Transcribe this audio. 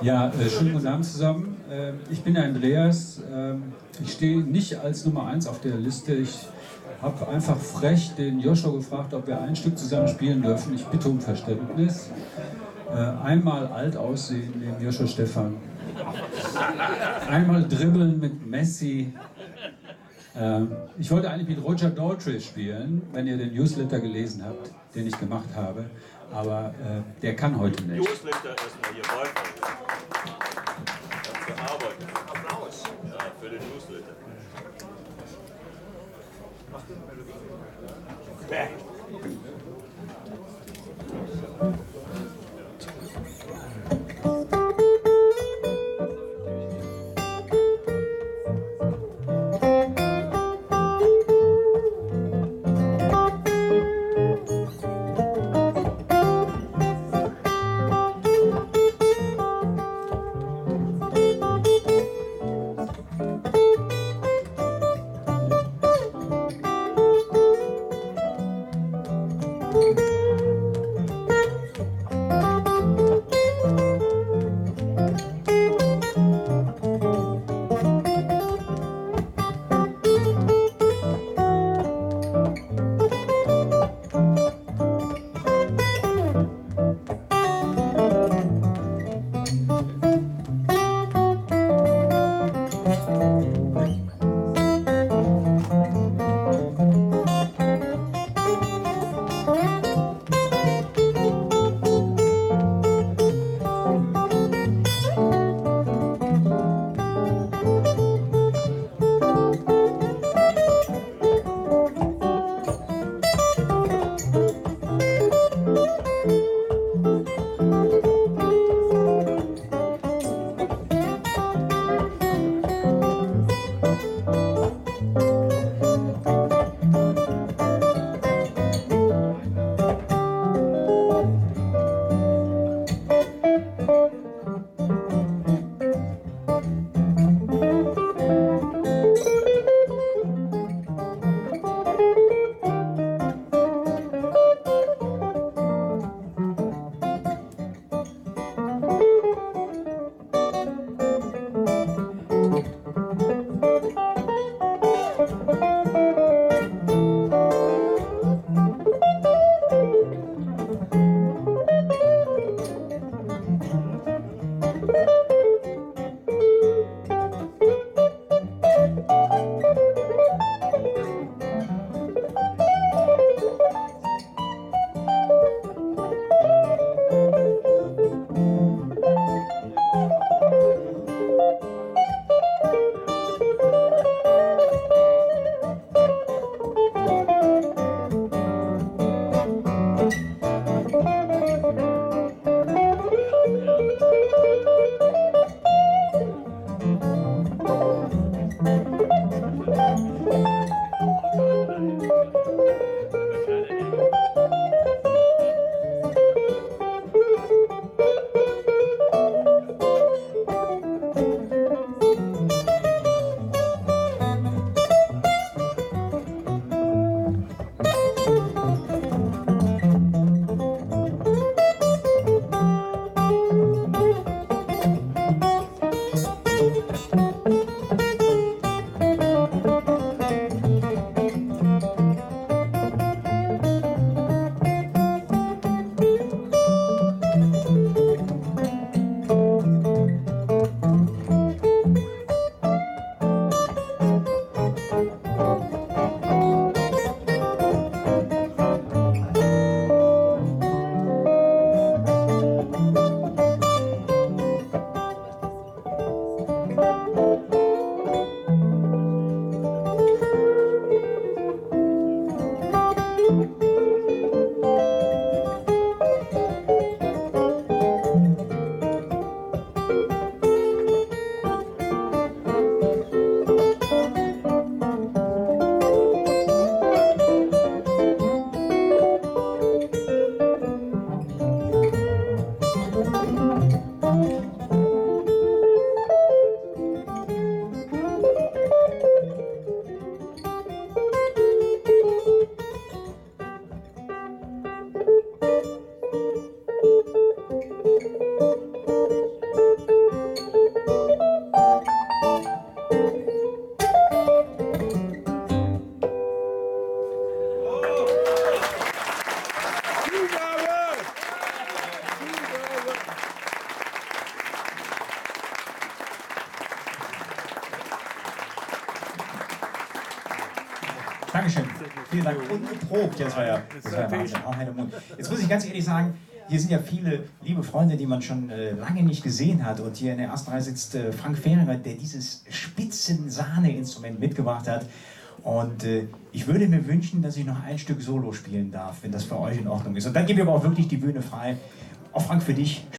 Ja, schönen guten Abend zusammen. Ich bin der Andreas. Ich stehe nicht als Nummer 1 auf der Liste. Ich habe einfach frech den Joshua gefragt, ob wir ein Stück zusammen spielen dürfen. Ich bitte um Verständnis. Einmal alt aussehen neben Joshua Stephan. Einmal dribbeln mit Messi. Ich wollte eigentlich mit Roger Daltrey spielen, wenn ihr den Newsletter gelesen habt, den ich gemacht habe. Aber der kann heute nicht. Newsletter erstmal hier weiter. Für Arbeit. Applaus. Ja, für den Newsletter. Mach den Melodie. Dankeschön. Vielen Dank. Ungeprobt. Ja, das war ja Wahnsinn. Auch Heide Mund. Jetzt muss ich ganz ehrlich sagen, hier sind ja viele liebe Freunde, die man schon lange nicht gesehen hat. Und hier in der ersten Reihe sitzt Frank Fehringer, der dieses Spitzen-Sahne-Instrument mitgebracht hat. Und ich würde mir wünschen, dass ich noch ein Stück Solo spielen darf, wenn das für euch in Ordnung ist. Und dann gebe ich aber auch wirklich die Bühne frei. Auch Frank, für dich.